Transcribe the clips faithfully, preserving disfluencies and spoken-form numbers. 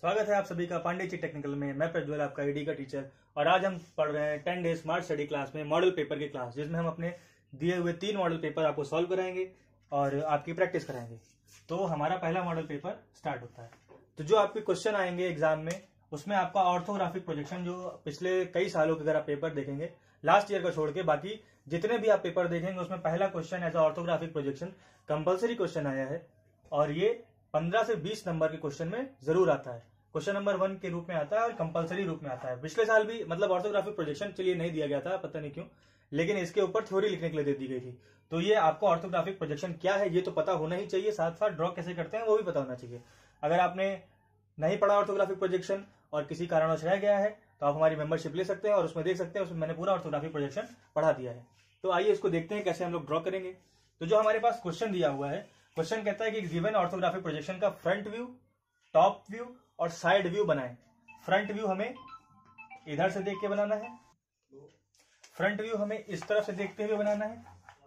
स्वागत है आप सभी का पांडेची टेक्निकल में। मैं प्रज्वल, आपका ईडी का टीचर, और आज हम पढ़ रहे हैं ten day smart study class में मॉडल पेपर की क्लास, जिसमें हम अपने दिए हुए तीन मॉडल पेपर आपको सॉल्व कराएंगे और आपकी प्रैक्टिस कराएंगे। तो हमारा पहला मॉडल पेपर स्टार्ट होता है। तो जो आपके क्वेश्चन आएंगे एग्जाम में, उसमें आपका ऑर्थोग्राफिक प्रोजेक्शन, जो पिछले कई सालों के अगर आप पेपर देखेंगे, लास्ट ईयर का छोड़ के बाकी जितने भी आप पेपर देखेंगे, उसमें पहला question as orthographic projection compulsory question आया है और ये पंद्रह से बीस नंबर के क्वेश्चन में जरूर आता है। क्वेश्चन नंबर वन के रूप में आता है और कंपलसरी रूप में आता है। पिछले साल भी मतलब ऑर्थोग्राफिक प्रोजेक्शन चलिए नहीं दिया गया था, पता नहीं क्यों, लेकिन इसके ऊपर थ्योरी लिखने के लिए दे दी गई थी। तो ये आपको ऑर्थोग्राफिक प्रोजेक्शन क्या है ये तो पता होना ही चाहिए, साथ साथ ड्रॉ कैसे करते हैं वो भी पता होना चाहिए। अगर आपने नहीं पढ़ा ऑर्थोग्राफिक प्रोजेक्शन और किसी कारणवश रह गया है तो आप हमारी मेंबरशिप ले सकते हैं और उसमें देख सकते हैं, उसमें मैंने पूरा ऑर्थोग्राफिक प्रोजेक्शन पढ़ा दिया है। तो आइए इसको देखते हैं कैसे हम लोग ड्रॉ करेंगे। तो जो हमारे पास क्वेश्चन दिया हुआ है, क्वेश्चन कहता है कि गिवन ऑर्थोग्राफिक प्रोजेक्शन का फ्रंट व्यू, टॉप व्यू और साइड व्यू बनाएं। फ्रंट व्यू हमें इधर से देख के बनाना है, फ्रंट व्यू हमें इस तरफ से देखते हुए बनाना है,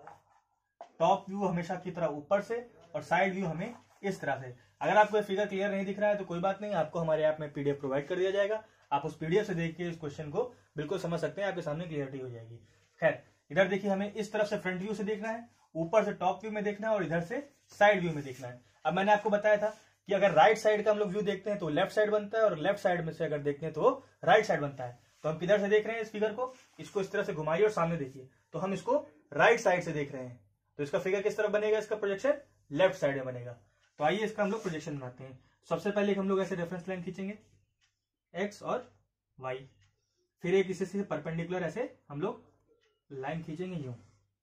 टॉप व्यू हमेशा की तरह ऊपर से, और साइड व्यू हमें इस तरह से। अगर आपको फिगर क्लियर नहीं दिख रहा है तो कोई बात नहीं, आपको हमारे ऐप में पीडीएफ प्रोवाइड कर दिया जाएगा। आप उस पीडीएफ से देख के इस क्वेश्चन को बिल्कुल समझ सकते हैं, आपके सामने क्लियरिटी हो जाएगी। खैर, इधर देखिए, हमें इस तरफ से फ्रंट व्यू से देखना है, ऊपर से टॉप व्यू में देखना है और इधर से साइड व्यू में देखना है। अब मैंने आपको बताया था कि अगर राइट साइड का हम लोग व्यू देखते हैं तो लेफ्ट साइड बनता है और लेफ्ट साइड में से अगर देखते हैं तो राइट साइड बनता है। तो हम किधर से देख रहे हैं इस फिगर को, इसको इस तरह से घुमाइए और सामने देखिए, तो हम इसको राइट साइड से देख रहे हैं। तो इसका फिगर किस तरफ बनेगा, इसका प्रोजेक्शन लेफ्ट साइड में बनेगा। तो आइए इसका हम लोग प्रोजेक्शन बनाते हैं। सबसे पहले हम लोग ऐसे रेफरेंस लाइन खींचेंगे, एक्स और वाई, फिर एक इसी से परपेंडिकुलर ऐसे हम लोग लाइन खींचेंगे यूं,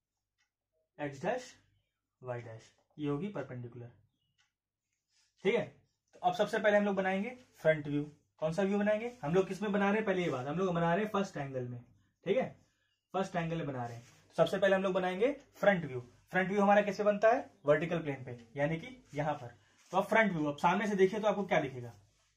एक्स डैश वाई डैश, ये होगी परपेंडिकुलर। ठीक है। तो अब सबसे पहले हम लोग बनाएंगे फ्रंट व्यू। कौन सा व्यू बनाएंगे हम लोग, किसमें बना रहे हैं पहले ये बात, हम लोग बना रहे हैं फर्स्ट एंगल में। ठीक है, फर्स्ट एंगल में बना रहे हैं। तो सबसे पहले हम लोग बनाएंगे फ्रंट व्यू। फ्रंट व्यू हमारा कैसे बनता है, वर्टिकल प्लेन पे, यानी कि यहां पर। तो अब फ्रंट व्यू, अब सामने से देखिए तो आपको क्या दिखेगा,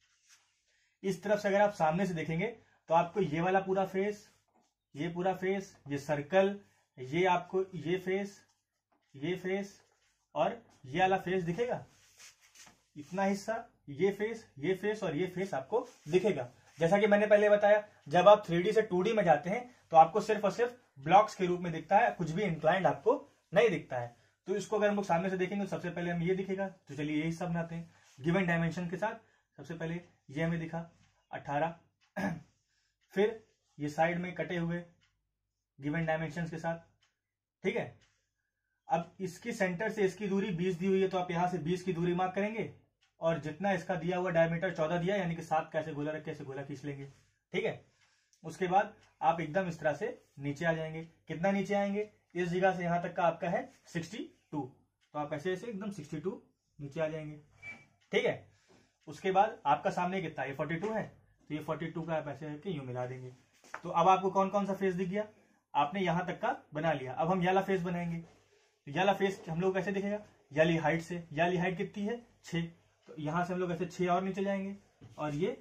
इस तरफ से अगर आप सामने से देखेंगे तो आपको ये वाला पूरा फेस, ये पूरा फेस, ये सर्कल, ये आपको ये फेस, ये फेस और ये वाला फेस दिखेगा। इतना हिस्सा, ये फेस, ये फेस और ये फेस आपको दिखेगा। जैसा कि मैंने पहले बताया, जब आप थ्री डी से टू डी में जाते हैं तो आपको सिर्फ और सिर्फ ब्लॉक्स के रूप में दिखता है, कुछ भी इंक्लाइंड आपको नहीं दिखता है। तो इसको अगर हम लोग सामने से देखेंगे तो सबसे पहले हमें ये दिखेगा। तो चलिए ये हिस्सा बनाते हैं गिवन डायमेंशन के साथ। सबसे पहले ये हमें दिखा अठारह, फिर ये साइड में कटे हुए गिवन डायमेंशन के साथ। ठीक है। अब इसकी सेंटर से इसकी दूरी बीस दी हुई है, तो आप यहां से बीस की दूरी मार्क करेंगे और जितना इसका दिया हुआ डायमीटर चौदह दिया, यानी कि सात का ऐसे गोला रख के ऐसे गोला खींच लेंगे। ठीक है। उसके बाद आप एकदम इस तरह से नीचे आ जाएंगे। कितना नीचे आएंगे, इस जगह से यहां तक का आपका है बासठ, तो आप ऐसे ऐसे एकदम बासठ नीचे आ जाएंगे। ठीक है। उसके बाद आपका सामने कितना, ये बयालीस है, तो ये बयालीस का आप ऐसे करके यूं मिला देंगे। तो अब आपको कौन कौन सा फेस दिख गया, आपने यहां तक का बना लिया। अब हम याला फेस बनाएंगे। तो याला फेस हम लोग कैसे दिखेगा, याली हाइट से। याली हाइट कितनी है, छह, तो यहां से हम लोग ऐसे छह और नीचे जाएंगे और ये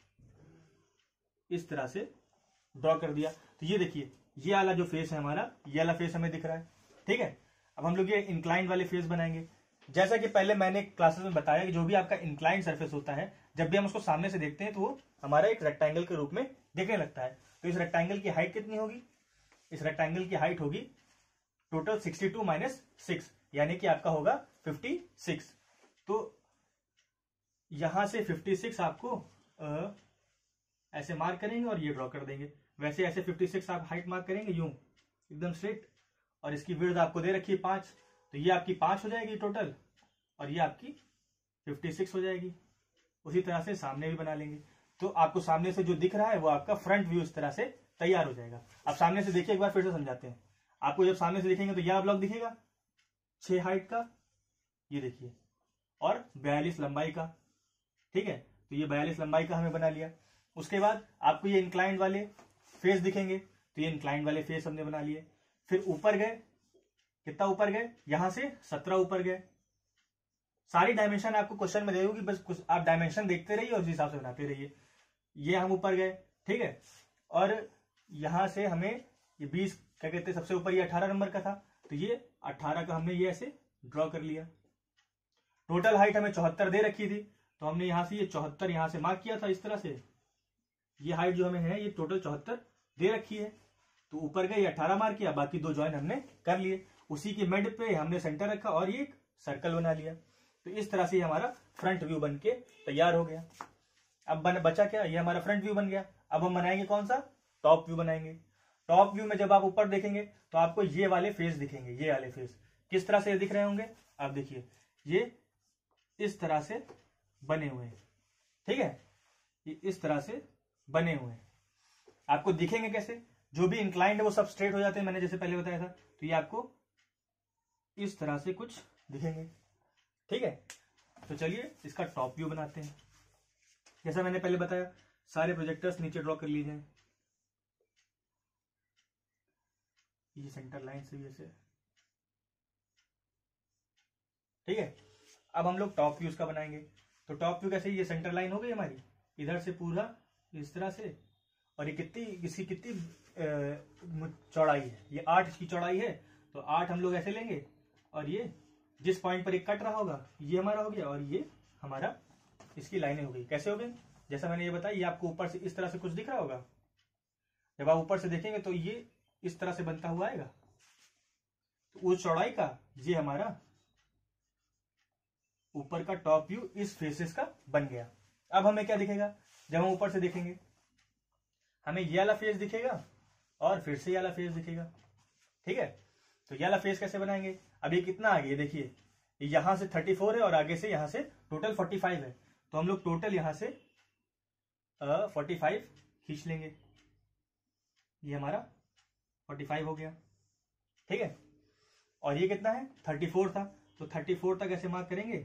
इस तरह से ड्रॉ कर दिया। तो ये देखिए, ये वाला जो फेस है हमारा, ये वाला फेस हमें दिख रहा है। ठीक है। अब हम लोग ये इंक्लाइंड वाले फेस बनाएंगे। जैसा कि पहले मैंने क्लासेस में बताया कि जो भी आपका इंक्लाइंड सरफेस होता है, जब भी हम उसको सामने से देखते हैं तो वो हमारा एक रेक्टेंगल के रूप में दिखने लगता है। तो इस रेक्टेंगल की हाइट कितनी होगी, इस रेक्टेंगल की हाइट होगी total sixty two minus six, यानी कि आपका होगा फिफ्टी सिक्स। तो यहां से छप्पन आपको आ, ऐसे मार्क करेंगे और ये ड्रॉ कर देंगे। वैसे ऐसे छप्पन आप हाइट मार्क करेंगे यूं एकदम स्ट्रेट, और इसकी विड्थ आपको दे रखी है पांच, तो ये आपकी पांच हो जाएगी टोटल और ये आपकी छप्पन हो जाएगी। उसी तरह से सामने भी बना लेंगे। तो आपको सामने से जो दिख रहा है वो आपका फ्रंट व्यू इस तरह से तैयार हो जाएगा। अब सामने से देखिए, एक बार फिर से समझाते हैं आपको। जब सामने से देखेंगे तो यह ब्लॉक दिखेगा छह हाइट का, ये देखिए, और बयालीस लंबाई का। ठीक है। तो ये बयालीस लंबाई का हमें बना लिया। उसके बाद आपको ये इंक्लाइंड वाले फेस दिखेंगे, तो ये इंक्लाइंड वाले फेस हमने बना लिए। फिर ऊपर गए, कितना ऊपर गए, यहां से सत्रह ऊपर गए। सारी डायमेंशन आपको क्वेश्चन में दे दूंगी, बस कुछ आप डायमेंशन देखते रहिए और उस हिसाब से बनाते रहिए। ये हम ऊपर गए। ठीक है। और यहां से हमें ये बीस क्या कहते हैं, सबसे ऊपर ये अठारह नंबर का था, तो ये अठारह का हमने ये ऐसे ड्रॉ कर लिया। टोटल हाइट हमें चौहत्तर दे रखी थी, तो हमने यहाँ से ये चौहत्तर यहाँ से मार्क किया था इस तरह से, ये हाइट जो हमें है ये टोटल चौहत्तर दे रखी है। तो ऊपर का ये अठारह मार्क किया, बाकी दो जॉइन हमने कर लिए, उसी के मिड पे हमने सेंटर रखा और ये एक सर्कल बना लिया। तो इस तरह से हमारा फ्रंट व्यू बन के तैयार हो गया। अब बन बचा क्या, ये हमारा फ्रंट व्यू बन गया। अब हम बनाएंगे कौन सा, टॉप व्यू बनाएंगे। टॉप व्यू में जब आप ऊपर देखेंगे तो आपको ये वाले फेस दिखेंगे, ये वाले फेस किस तरह से दिख रहे होंगे, आप देखिए ये इस तरह से बने हुए हैं, ठीक है, ये इस तरह से बने हुए हैं। आपको दिखेंगे कैसे, जो भी इंक्लाइंड है वो सब स्ट्रेट हो जाते हैं, मैंने जैसे पहले बताया था। तो ये आपको इस तरह से कुछ दिखेंगे, ठीक है। तो चलिए इसका टॉप व्यू बनाते हैं। जैसा मैंने पहले बताया, सारे प्रोजेक्टर्स नीचे ड्रॉ कर लीजिए, ये सेंटर लाइन से ऐसे, ठीक है। अब हम लोग टॉप व्यू इसका बनाएंगे। तो टॉप व्यू कैसे, ये सेंटर लाइन हो गई हमारी, इधर से पूरा इस तरह से, और ये कितनी, इसकी कितनी चौड़ाई है, ये आठ इसकी चौड़ाई है। तो आठ हम लोग ऐसे लेंगे, और ये जिस पॉइंट पर एक कट रहा होगा ये हमारा हो गया, और ये हमारा इसकी लाइनें हो गई। कैसे हो गई, जैसा मैंने ये बताया, ये आपको ऊपर से इस तरह से कुछ दिख रहा होगा। जब आप ऊपर से देखेंगे तो ये इस तरह से बनता हुआ आएगा। तो उस चौड़ाई का ये हमारा ऊपर का टॉप व्यू इस फेसेस का बन गया। अब हमें क्या दिखेगा, जब हम ऊपर से देखेंगे हमें ये वाला फेस दिखेगा और फिर से ये वाला फेस दिखेगा, ठीक है। तो ये वाला फेस कैसे बनाएंगे, अब ये कितना आ गया, देखिए यहां से चौंतीस है और आगे से यहां से टोटल पैंतालीस है। तो हम लोग टोटल यहां से पैंतालीस खींच लेंगे, ये हमारा पैंतालीस हो गया, ठीक है। और ये कितना है, चौंतीस था, तो चौंतीस तक ऐसे मार्क करेंगे,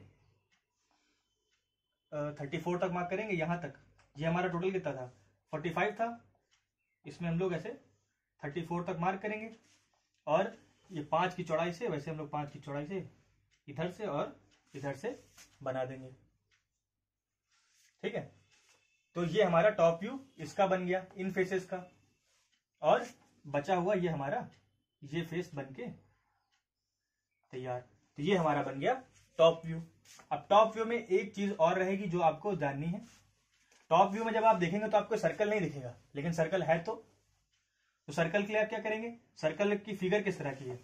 चौंतीस तक मार्क करेंगे यहां तक। ये हमारा टोटल कितना था, पैंतालीस था, इसमें हम लोग ऐसे चौंतीस तक मार्क करेंगे। और ये पांच की चौड़ाई से, वैसे हम लोग पांच की चौड़ाई से इधर से और इधर से बना देंगे, ठीक है। तो ये हमारा टॉप व्यू इसका बन गया, इन फेसेस का। और बचा हुआ ये हमारा ये फेस बन के तैयार। तो ये हमारा बन गया टॉप व्यू। अब टॉप व्यू में एक चीज और रहेगी जो आपको जाननी है। टॉप व्यू में जब आप देखेंगे तो आपको सर्कल नहीं दिखेगा, लेकिन सर्कल है तो तो सर्कल के लिए आप क्या करेंगे, सर्कल की फिगर किस तरह की है,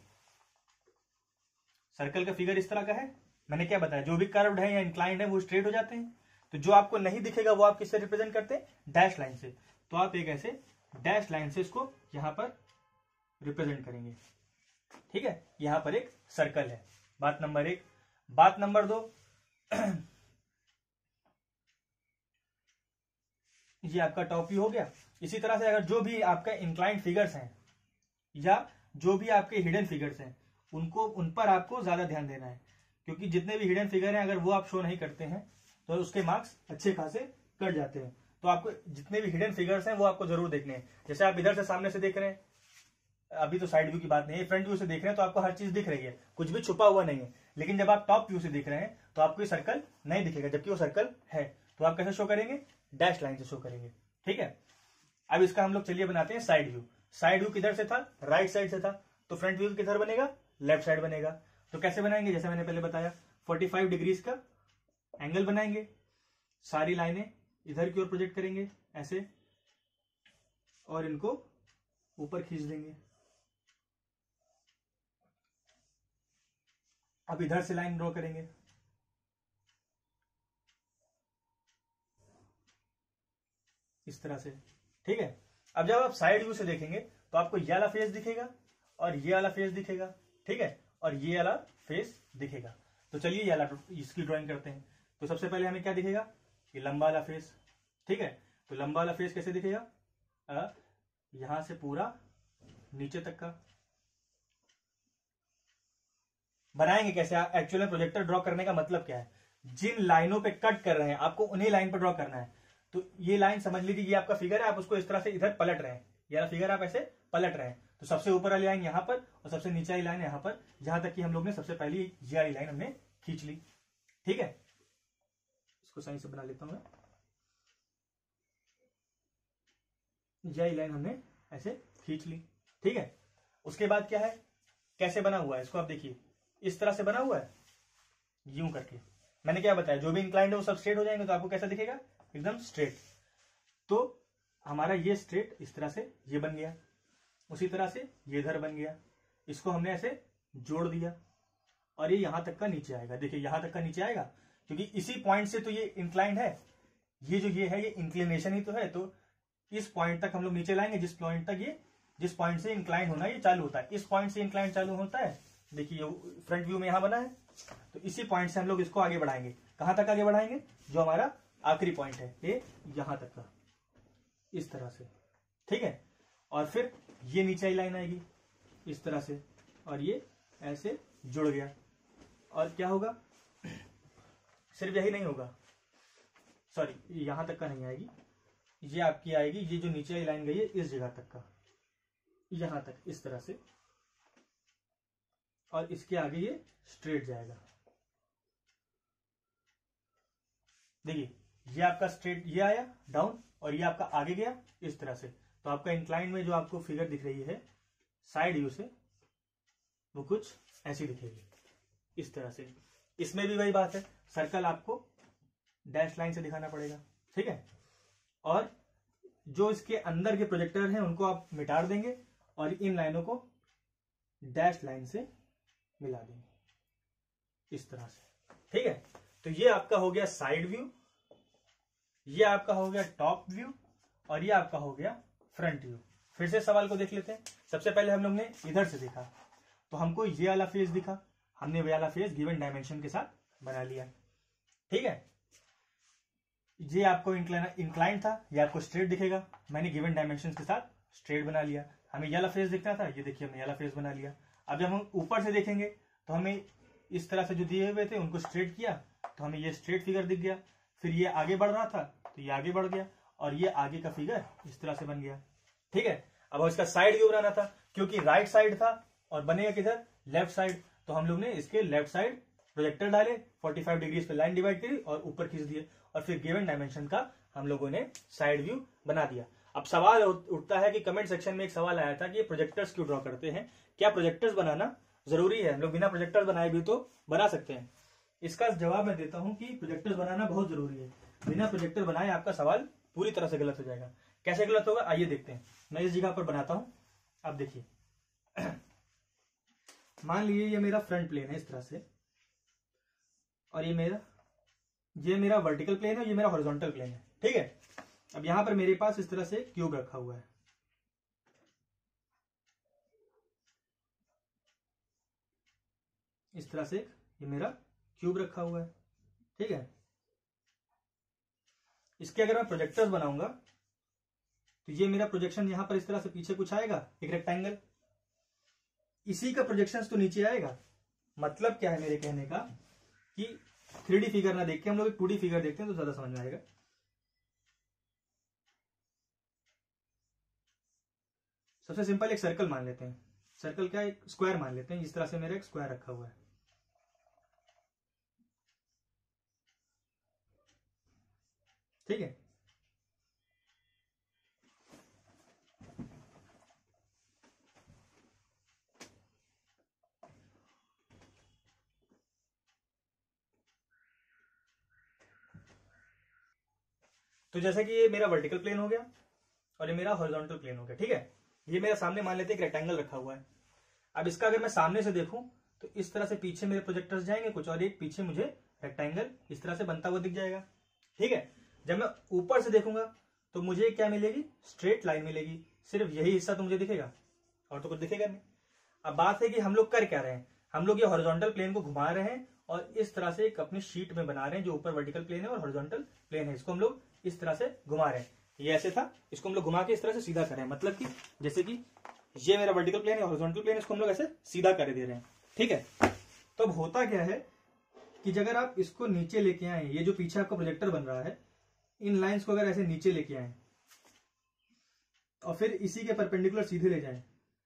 सर्कल का फिगर इस तरह का है। मैंने क्या बताया, जो भी कर्व्ड है या इंक्लाइंड है वो स्ट्रेट हो जाते हैं। तो जो आपको नहीं दिखेगा वो आप किससे रिप्रेजेंट करते हैं, डैश लाइन से। तो आप एक ऐसे डैश लाइन से इसको यहां पर रिप्रेजेंट करेंगे, ठीक है। यहां पर एक सर्कल है, बात नंबर एक। बात नंबर दो, ये आपका टॉप व्यू हो गया। इसी तरह से अगर जो भी आपका इंक्लाइंड फिगर्स हैं या जो भी आपके हिडन फिगर्स हैं, उनको उन पर आपको ज्यादा ध्यान देना है, क्योंकि जितने भी हिडन फिगर हैं अगर वो आप शो नहीं करते हैं तो उसके मार्क्स अच्छे खासे कट जाते हैं। तो आपको जितने भी हिडन फिगर्स हैं वो आपको जरूर देखने हैं। जैसे आप इधर से सामने से देख रहे हैं, अभी तो साइड व्यू की बात नहीं है, फ्रंट व्यू से देख रहे हैं तो आपको हर चीज दिख रही है, कुछ भी छुपा हुआ नहीं है। लेकिन जब आप टॉप व्यू से देख रहे हैं तो आपको ये सर्कल नहीं दिखेगा, जबकि वो सर्कल है। तो आप कैसे शो करेंगे, डैश लाइन से शो करेंगे, ठीक है। अब इसका हम लोग चलिए बनाते हैं साइड व्यू। साइड व्यू किधर से था, राइट साइड से था। तो फ्रंट व्यू किधर बनेगा, लेफ्ट साइड बनेगा। तो कैसे बनाएंगे, जैसे मैंने पहले बताया, पैंतालीस डिग्रीज का एंगल बनाएंगे, सारी लाइनें इधर की ओर प्रोजेक्ट करेंगे ऐसे, और इनको ऊपर खींच देंगे। अब इधर से लाइन ड्रॉ करेंगे, इस तरह से, ठीक है। अब जब आप साइड व्यू से देखेंगे तो आपको ये वाला फेस दिखेगा और ये वाला फेस दिखेगा, ठीक है, और ये वाला फेस दिखेगा। तो चलिए ये वाला इसकी ड्राइंग करते हैं। तो सबसे पहले हमें क्या दिखेगा, ये लंबा वाला फेस, ठीक है। तो लंबा वाला फेस कैसे दिखेगा, यहां से पूरा नीचे तक का बनाएंगे। कैसे, एक्चुअली प्रोजेक्टर ड्रॉ करने का मतलब क्या है, जिन लाइनों पे कट कर रहे हैं आपको उन्हीं लाइन पर ड्रॉ करना है। तो ये लाइन समझ लीजिए ये आपका फिगर है, आप उसको इस तरह से इधर पलट रहे हैं, ये फिगर आप ऐसे पलट रहे हैं। तो सबसे ऊपर वाली लाइन यहाँ पर और सबसे नीचे वाली लाइन यहाँ पर, जहां तक कि हम लोग ने सबसे पहली ये वाली लाइन हमने खींच ली, ठीक है। इसको सही से बना लेता हूं मैं, ये वाली लाइन हमने ऐसे खींच ली, ठीक है। उसके बाद क्या है, कैसे बना हुआ है इसको आप देखिए, इस तरह से बना हुआ है यूं करके, मैंने क्या बताया, जो भी इंक्लाइंड है वो सब स्ट्रेट हो जाएंगे, तो आपको कैसा दिखेगा, एकदम स्ट्रेट। तो हमारा ये स्ट्रेट इस तरह से ये बन गया, उसी तरह से ये इधर बन गया, इसको हमने ऐसे जोड़ दिया और ये यहां तक का नीचे आएगा। देखिए यहां तक का नीचे आएगा क्योंकि इसी पॉइंट से तो ये इंक्लाइंड है, ये जो ये है ये इंक्लिनेशन ही तो है, तो इस पॉइंट तक हम लोग नीचे लाएंगे, जिस पॉइंट तक ये जिस पॉइंट से इंक्लाइन होना ये चालू होता है, इस पॉइंट से इंक्लाइन चालू होता है। देखिए फ्रंट व्यू में यहां बना है, तो इसी पॉइंट से हम लोग इसको आगे बढ़ाएंगे। कहां तक आगे बढ़ाएंगे, जो हमारा आखिरी पॉइंट है ये यहां तक का, इस तरह से, ठीक है। और फिर ये नीचे ही लाइन आएगी इस तरह से, और ये ऐसे जुड़ गया। और क्या होगा, सिर्फ यही नहीं होगा, सॉरी यहां तक का नहीं आएगी, ये आपकी आएगी, ये जो नीचे वाली लाइन गई है इस जगह तक का, यहां तक इस तरह से, और इसके आगे ये स्ट्रेट जाएगा। देखिए ये आपका स्ट्रेट ये आया डाउन, और ये आपका आगे गया इस तरह से। तो आपका इंक्लाइन में जो आपको फिगर दिख रही है साइड व्यू से, वो कुछ ऐसी दिखेगी इस तरह से। इसमें भी वही बात है, सर्कल आपको डैश लाइन से दिखाना पड़ेगा, ठीक है। और जो इसके अंदर के प्रोजेक्टर हैं उनको आप मिटा देंगे और इन लाइनों को डैश लाइन से मिला देंगे इस तरह से, ठीक है। तो ये आपका हो गया साइड व्यू, ये आपका हो गया टॉप व्यू, और ये आपका हो गया फ्रंट व्यू। फिर से सवाल को देख लेते हैं। सबसे पहले हम लोग ने इधर से देखा, तो हमको ये वाला फेस दिखा, हमने ये वाला फेस गिवन डायमेंशन के साथ बना लिया, ठीक है। ये आपको इंक्लाइन था, ये आपको स्ट्रेट दिखेगा, मैंने गिवन डायमेंशन के साथ स्ट्रेट बना लिया। हमें ये वाला फेस दिखना था, ये देखिए हमने ये वाला फेस बना लिया। अब जब हम ऊपर से देखेंगे तो हमें इस तरह से जो दिए हुए थे उनको स्ट्रेट किया, तो हमें ये स्ट्रेट फिगर दिख गया। फिर ये आगे बढ़ रहा था तो ये आगे बढ़ गया, और ये आगे का फिगर इस तरह से बन गया, ठीक है। अब इसका साइड व्यू बनाना था, क्योंकि राइट साइड था और बनेगा किधर, लेफ्ट साइड, तो हम लोग ने इसके लेफ्ट साइड प्रोजेक्टर डाले, पैंतालीस डिग्री पे लाइन डिवाइड करी और ऊपर खींच दिए, और फिर गिवन डायमेंशन का हम लोगों ने साइड व्यू बना दिया। अब सवाल उठता है कि कमेंट सेक्शन में एक सवाल आया था कि ये प्रोजेक्टर्स क्यों ड्रॉ करते हैं, क्या प्रोजेक्टर्स बनाना जरूरी है, हम लोग बिना प्रोजेक्टर्स बनाए भी तो बना सकते हैं। इसका जवाब मैं देता हूं कि प्रोजेक्टर्स बनाना बहुत जरूरी है, बिना प्रोजेक्टर बनाए आपका सवाल पूरी तरह से गलत हो जाएगा। कैसे गलत होगा आइए देखते हैं। मैं इस जगह पर बनाता हूं, अब देखिए मान लीजिए ये मेरा फ्रंट प्लेन है इस तरह से, और ये मेरा ये मेरा वर्टिकल प्लेन है, ये मेरा हॉरिजॉन्टल प्लेन है, ठीक है। अब यहां पर मेरे पास इस तरह से क्यूब रखा हुआ है, इस तरह से ये मेरा क्यूब रखा हुआ है, ठीक है। इसके अगर मैं प्रोजेक्टर्स बनाऊंगा तो ये मेरा प्रोजेक्शन यहां पर इस तरह से पीछे कुछ आएगा, एक रेक्टेंगल, इसी का प्रोजेक्शन तो नीचे आएगा। मतलब क्या है मेरे कहने का कि थ्री डी फिगर ना देख के हम लोग टू डी फिगर देखते हैं तो ज्यादा समझ में आएगा। सबसे सिंपल एक सर्कल मान लेते हैं, सर्कल क्या, एक स्क्वायर मान लेते हैं। इस तरह से मेरा एक स्क्वायर रखा हुआ है, ठीक है। तो जैसे कि ये मेरा वर्टिकल प्लेन हो गया और ये मेरा हॉरिजॉन्टल प्लेन हो गया, ठीक है। ये मेरा सामने मान लेते हैं एक रेक्टेंगल रखा हुआ है। अब इसका अगर मैं सामने से देखूं तो इस तरह से पीछे मेरे प्रोजेक्टर्स जाएंगे कुछ, और एक पीछे मुझे रेक्टेंगल इस तरह से बनता हुआ दिख जाएगा, ठीक है। जब मैं ऊपर से देखूंगा तो मुझे क्या मिलेगी, स्ट्रेट लाइन मिलेगी, सिर्फ यही हिस्सा तो मुझे दिखेगा और तो कुछ दिखेगा नहीं। अब बात है कि हम लोग कर क्या रहे हैं, हम लोग ये हॉरिजॉन्टल प्लेन को घुमा रहे हैं और इस तरह से एक अपनी शीट में बना रहे हैं, जो ऊपर वर्टिकल प्लेन है और हॉरिजॉन्टल प्लेन है, इसको हम लोग इस तरह से घुमा रहे हैं। ये ऐसे था, इसको हम लोग घुमा के इस तरह से सीधा कर रहे हैं, मतलब कि जैसे कि ये मेरा वर्टिकल प्लेन है, हॉरिजॉन्टल प्लेन, इसको हम लोग ऐसे सीधा कर दे रहे हैं, ठीक है। तो अब होता क्या है कि अगर आप इसको नीचे लेके आए, ये जो पीछे आपका प्रोजेक्टर बन रहा है, इन लाइंस को अगर ऐसे नीचे लेके आए और फिर इसी के परपेंडिकुलर सीधे ले जाएं,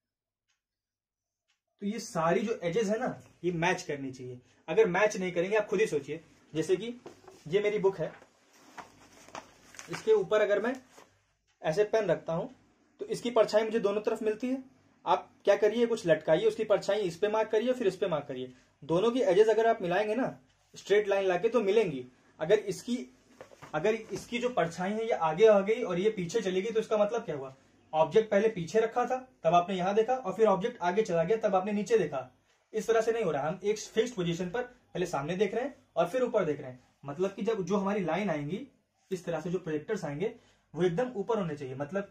तो ये सारी जो एजेस है ना ये मैच करनी चाहिए। अगर मैच नहीं करेंगे, आप खुद ही सोचिए, जैसे कि ये मेरी बुक है, इसके ऊपर अगर मैं ऐसे पेन रखता हूं तो इसकी परछाई मुझे दोनों तरफ मिलती है। आप क्या करिए, कुछ लटकाइए, उसकी परछाई इस पे मार्क करिए, फिर इस पे मार्क करिए, दोनों की एजेस अगर आप मिलाएंगे ना, स्ट्रेट लाइन लाके तो मिलेंगी। अगर इसकी अगर इसकी जो परछाई है ये आगे आ गई और ये पीछे चली गई तो इसका मतलब क्या हुआ, ऑब्जेक्ट पहले पीछे रखा था तब आपने यहां देखा और फिर ऑब्जेक्ट आगे चला गया तब आपने नीचे देखा। इस तरह से नहीं हो रहा, हम एक फिक्स्ड पोजीशन पर पहले सामने देख रहे हैं और फिर ऊपर देख रहे हैं। मतलब कि जब जो हमारी लाइन आएंगी इस तरह से, जो प्रोजेक्टर्स आएंगे वो एकदम ऊपर होने चाहिए। मतलब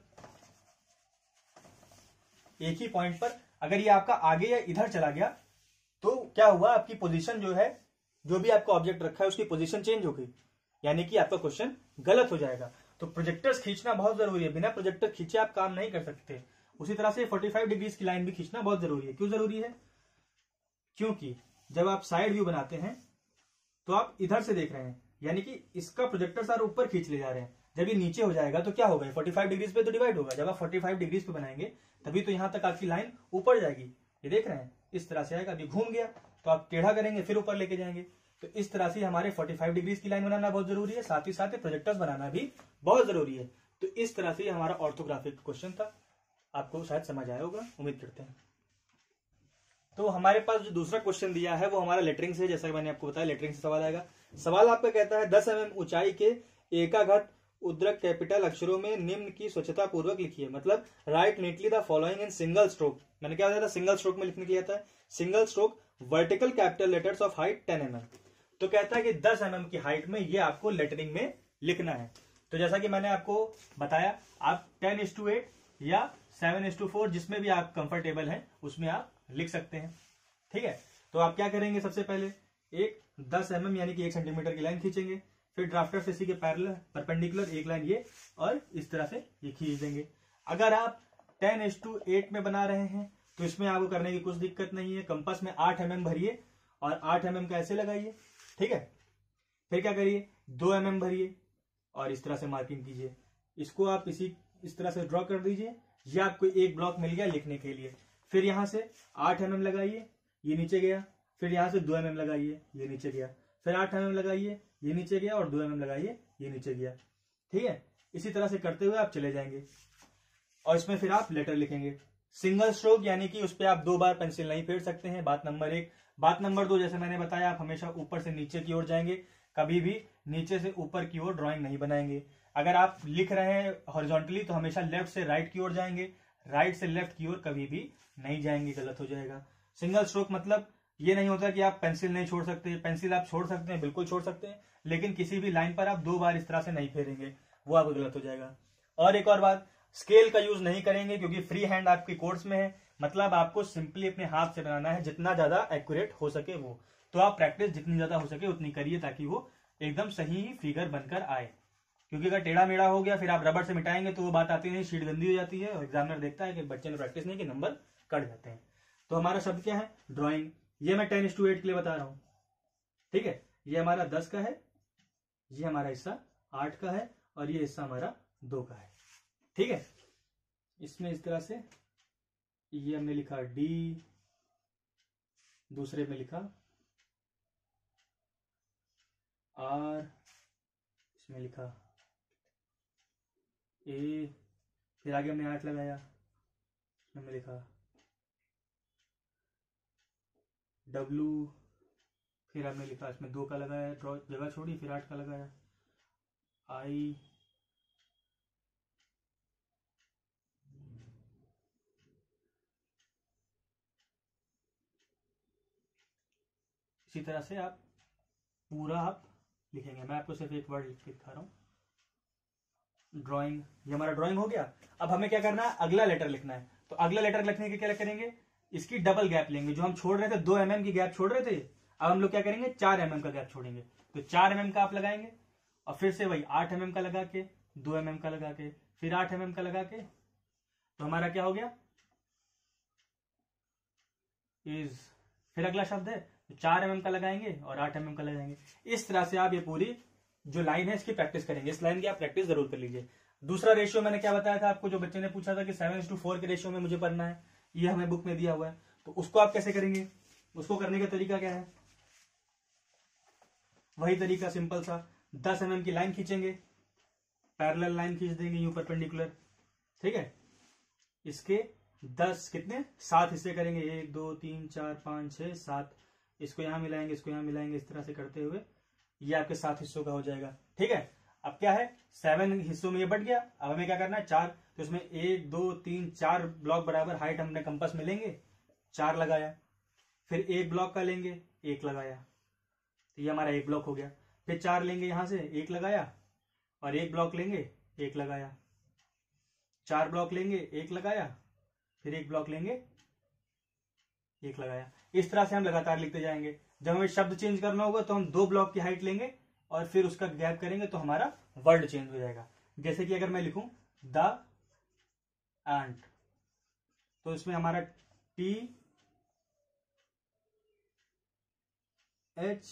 एक ही पॉइंट पर अगर ये आपका आगे या इधर चला गया तो क्या हुआ, आपकी पोजीशन जो है, जो भी आपका ऑब्जेक्ट रखा है उसकी पोजीशन चेंज हो गई, यानी कि आपका क्वेश्चन गलत हो जाएगा। तो प्रोजेक्टर्स खींचना बहुत जरूरी है, बिना प्रोजेक्टर खींचे आप काम नहीं कर सकते। उसी तरह से पैंतालीस डिग्रीज की लाइन भी खींचना बहुत जरूरी है। क्यों जरूरी है, क्योंकि जब आप साइड व्यू बनाते हैं तो आप इधर से देख रहे हैं, यानी कि इसका प्रोजेक्टर सारा ऊपर खींच ले जा रहे हैं। जब ये नीचे हो जाएगा तो क्या होगा, पैंतालीस डिग्रीज पे तो डिवाइड होगा। जब आप पैंतालीस डिग्रीज पे बनाएंगे तभी तो यहां तक आपकी लाइन ऊपर जाएगी। ये देख रहे हैं, इस तरह से आएगा। अभी घूम गया तो आप टेढ़ा करेंगे फिर ऊपर लेके जाएंगे। तो इस तरह से हमारे पैंतालीस डिग्रीज की लाइन बनाना बहुत जरूरी है, साथ ही साथ प्रोजेक्टर्स बनाना भी बहुत जरूरी है। तो इस तरह से हमारा ऑर्थोग्राफिक क्वेश्चन था, आपको शायद समझ आया होगा, उम्मीद करते हैं। तो हमारे पास जो दूसरा क्वेश्चन दिया है वो हमारा लेटरिंग से, जैसा कि मैंने आपको बताया लेटरिंग से सवाल आएगा। सवाल आपका कहता है दस एम एम ऊंचाई के एकाघात उद्रक कैपिटल अक्षरों में निम्न की स्वच्छता पूर्वक लिखिए। मतलब write neatly the following in single stroke. मैंने क्या बताया था, सिंगल स्ट्रोक में लिखने के लिए आता है। Single stroke vertical capital letters of height ten m m. तो कहता है कि दस एम एम की हाइट में ये आपको लेटरिंग में लिखना है। तो जैसा कि मैंने आपको बताया, आप टेन इज टू एट या सेवन इज टू फोर जिसमें भी आप कंफर्टेबल हैं उसमें आप लिख सकते हैं। ठीक है, तो आप क्या करेंगे, सबसे पहले एक दस एम एम यानी कि एक सेंटीमीटर की लाइन खींचेंगे, फिर ड्राफ्टर से इसी के पैरेलल परपेंडिकुलर एक लाइन ये और इस तरह से ये खींच देंगे। अगर आप टेन इज टू एट में बना रहे हैं तो इसमें आपको करने की कुछ दिक्कत नहीं है। कंपास में आठ एम एम भरिए और आठ एम एम का ऐसे लगाइए। ठीक है, फिर क्या करिए, दो एम एम भरिए और इस तरह से मार्किंग कीजिए। इसको आप इसी इस तरह से ड्रॉ कर दीजिए। ये आपको एक ब्लॉक मिल गया लिखने के लिए। फिर यहां से आठ एम एम लगाइए, ये नीचे गया। फिर यहां से दो एम एम लगाइए, ये नीचे गया। फिर आठ एम एम लगाइए, ये नीचे गया, और दो एम एम लगाइए, ये नीचे गया। ठीक है, इसी तरह से करते हुए आप चले जाएंगे और इसमें फिर आप लेटर लिखेंगे। सिंगल स्ट्रोक यानी कि उस पर आप दो बार पेंसिल नहीं फेर सकते हैं, बात नंबर एक। बात नंबर दो, जैसे मैंने बताया, आप हमेशा ऊपर से नीचे की ओर जाएंगे, कभी भी नीचे से ऊपर की ओर ड्राइंग नहीं बनाएंगे। अगर आप लिख रहे हैं हॉरिजॉन्टली तो हमेशा लेफ्ट से राइट की ओर जाएंगे, राइट से लेफ्ट की ओर कभी भी नहीं जाएंगे, गलत हो जाएगा। सिंगल स्ट्रोक मतलब ये नहीं होता कि आप पेंसिल नहीं छोड़ सकते, पेंसिल आप छोड़ सकते हैं, बिल्कुल छोड़ सकते हैं, लेकिन किसी भी लाइन पर आप दो बार इस तरह से नहीं फेरेंगे, वो आपको गलत हो जाएगा। और एक और बात, स्केल का यूज नहीं करेंगे क्योंकि फ्री हैंड आपके कोर्स में है। मतलब आपको सिंपली अपने हाथ से बनाना है, जितना ज्यादा एक्यूरेट हो सके वो। तो आप प्रैक्टिस जितनी ज्यादा हो सके उतनी करिए ताकि वो एकदम सही फिगर बनकर आए। क्योंकि अगर टेढ़ा मेढ़ा हो गया फिर आप रबड़ से मिटाएंगे तो वो बात आती नहीं, शीट गंदी हो जाती है और एग्जामिनर देखता है कि बच्चे ने प्रैक्टिस नहीं की, नंबर कट जाते हैं। तो हमारा शब्द क्या है, ड्राइंग। ये मैं टेन टू एट के लिए बता रहा हूं। ठीक है, ये हमारा दस का है, ये हमारा हिस्सा आठ का है और ये हिस्सा हमारा दो का है। ठीक है, इसमें इस तरह से ये हमने लिखा डी, दूसरे में लिखा आर, इसमें लिखा ए, फिर आगे हमने आठ लगाया, इसमें लिखा डब्लू, फिर हमने लिखा इसमें दो का लगाया, ड्रॉ जगह छोड़ी, फिर आठ का लगाया, आई, इसी तरह से आप पूरा आप लिखेंगे। मैं आपको सिर्फ एक वर्ड लिख के दिखा रहा हूं, ड्राइंग। ये हमारा ड्राइंग हो गया। अब हमें क्या करना है, अगला लेटर लिखना है। तो अगला लेटर लिखने के क्या करेंगे, इसकी डबल गैप लेंगे। जो हम छोड़ रहे थे दो एम एम की गैप छोड़ रहे थे, अब हम लोग क्या करेंगे, चार एम एम का गैप छोड़ेंगे। तो चार एम एम का आप लगाएंगे और फिर से वही आठ एम एम का लगा के, दो एम एम का लगा के, फिर आठ एम एम का लगा के, तो हमारा क्या हो गया, इज। फिर अगला शब्द है चार एम एम का लगाएंगे और आठ एम एम का लगाएंगे। इस तरह से आप ये पूरी जो लाइन है इसकी प्रैक्टिस करेंगे। इस लाइन की आप प्रैक्टिस जरूर कर लीजिए। दूसरा रेशियो मैंने क्या बताया था आपको, जो बच्चे ने पूछा था कि सेवन टू फोर के रेशियो में मुझे पढ़ना है, ये हमें बुक में दिया हुआ है। तो उसको आप कैसे करेंगे, उसको करने का तरीका क्या है, वही तरीका सिंपल सा, दस एम एम की लाइन खींचेंगे, पैरेलल लाइन खींच देंगे यूं परपेंडिकुलर। ठीक है, इसके दस कितने, सात हिस्से करेंगे, एक दो तीन चार पांच छह सात। इसको यहाँ मिलाएंगे, इसको यहाँ मिलाएंगे, इस तरह से करते हुए ये आपके सात हिस्सों का हो जाएगा। ठीक है, अब क्या है, सेवन हिस्सों में ये बट गया। अब हमें क्या करना है, चार, तो इसमें एक दो तीन चार ब्लॉक बराबर हाइट हमने कंपास में लेंगे, चार लगाया। फिर एक ब्लॉक का लेंगे, एक लगाया, तो ये हमारा एक ब्लॉक हो गया। फिर चार लेंगे यहां से, एक लगाया, और एक ब्लॉक लेंगे, एक लगाया। चार ब्लॉक लेंगे, एक लगाया, फिर एक ब्लॉक लेंगे, एक लगाया। इस तरह से हम लगातार लिखते जाएंगे। जब हमें शब्द चेंज करना होगा तो हम दो ब्लॉक की हाइट लेंगे और फिर उसका गैप करेंगे तो हमारा वर्ड चेंज हो जाएगा। जैसे कि अगर मैं लिखूं द एंट, तो इसमें हमारा टी एच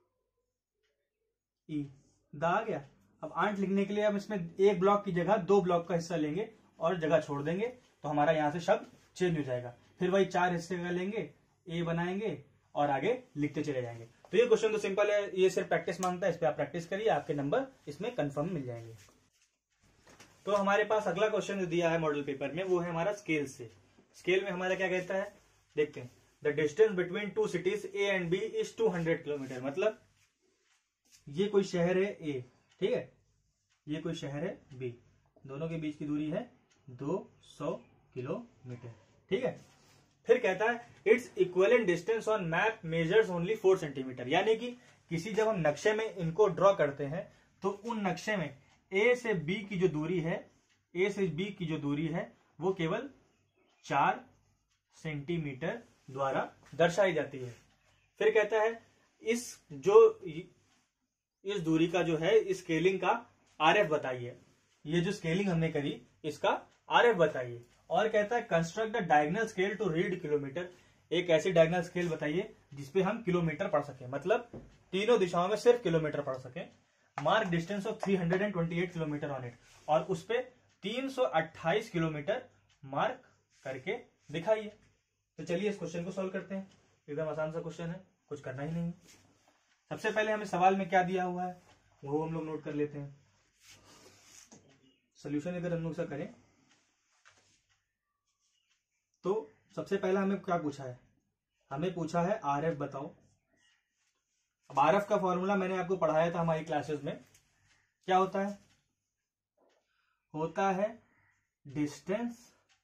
ई द आ गया। अब आंट लिखने के लिए हम इसमें एक ब्लॉक की जगह दो ब्लॉक का हिस्सा लेंगे और जगह छोड़ देंगे, तो हमारा यहां से शब्द चेंज हो जाएगा। फिर वही चार हिस्से का लेंगे, ए बनाएंगे और आगे लिखते चले जाएंगे। तो ये क्वेश्चन तो सिंपल है, ये सिर्फ प्रैक्टिस मांगता है, इस पे आप प्रैक्टिस करिए, आपके नंबर इसमें कंफर्म मिल जाएंगे। तो हमारे पास अगला क्वेश्चन जो दिया है मॉडल पेपर में वो है हमारा स्केल से। स्केल में हमारा क्या कहता है, देखते हैं। The distance between two cities A and B is two hundred kilometre. मतलब ये कोई शहर है ए, ठीक है, ये कोई शहर है बी, दोनों के बीच की दूरी है दो सौ किलोमीटर। ठीक है, फिर कहता है it's equivalent distance on map measures only four centimetre. यानी कि किसी जब हम नक्शे में इनको ड्रॉ करते हैं तो उन नक्शे में ए से बी की जो दूरी है, ए से बी की जो दूरी है वो केवल चार सेंटीमीटर द्वारा दर्शाई जाती है। फिर कहता है इस जो इस दूरी का जो है स्केलिंग का आरएफ बताइए। ये जो स्केलिंग हमने करी इसका आरएफ बताइए। और कहता है construct the diagonal scale to read kilometre. एक ऐसी डायगोनल स्केल बताइए जिसपे हम किलोमीटर पढ़ सके, मतलब तीनों दिशाओं में सिर्फ किलोमीटर पढ़ सके। Mark distance of three hundred twenty eight kilometre on it, और उस पे तीन सौ अट्ठाईस किलोमीटर मार्क करके दिखाइए। तो चलिए इस क्वेश्चन को सॉल्व करते हैं। एकदम आसान सा क्वेश्चन है, कुछ करना ही नहीं। सबसे पहले हमें सवाल में क्या दिया हुआ है वो हम लोग नोट कर लेते हैं। सोल्यूशन अगर हम लोग से करें तो सबसे पहला हमें क्या पूछा है, हमें पूछा है आरएफ बताओ। अब आरएफ का फॉर्मूला मैंने आपको पढ़ाया था हमारी क्लासेस में। क्या होता है, होता है distance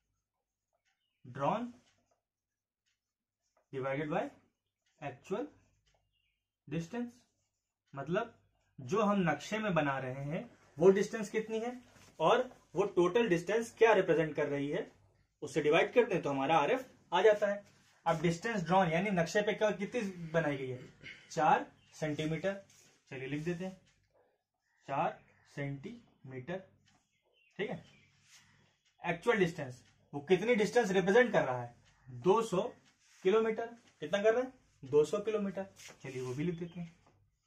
drawn divided by actual distance. मतलब जो हम नक्शे में बना रहे हैं वो डिस्टेंस कितनी है और वो टोटल डिस्टेंस क्या रिप्रेजेंट कर रही है, उससे डिवाइड करते हैं तो हमारा आरएफ आ जाता है। अब डिस्टेंस ड्रॉन यानी नक्शे पे क्या कितनी बनाई गई है, चार सेंटीमीटर। चलिए लिख देते हैं चार सेंटीमीटर। ठीक है, एक्चुअल डिस्टेंस वो कितनी डिस्टेंस रिप्रेजेंट कर रहा है, दो सौ किलोमीटर। कितना कर रहे हैं, दो सौ किलोमीटर। चलिए वो भी लिख देते हैं।